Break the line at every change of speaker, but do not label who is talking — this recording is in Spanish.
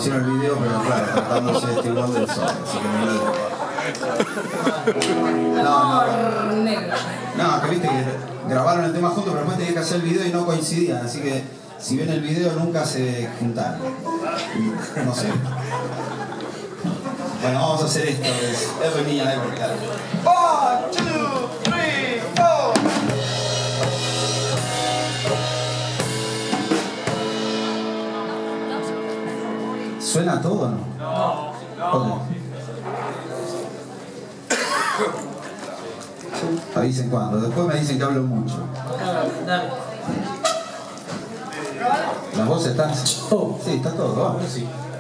hicieron el video, pero claro, tratándose de Steve Wonder solo, así que me lío. No, que viste que grabaron el tema juntos, pero después tenían que hacer el video y no coincidían, así que si ven el video nunca se juntaron. No sé. Bueno, vamos a hacer esto, es Every Niña Every Girl. 1, 2, 3, 4. ¿Suena todo o no? No. Okay. Avisen cuando. Después me dicen que hablo mucho. Las voces están... Oh, sí, está todo. Vamos. Sí.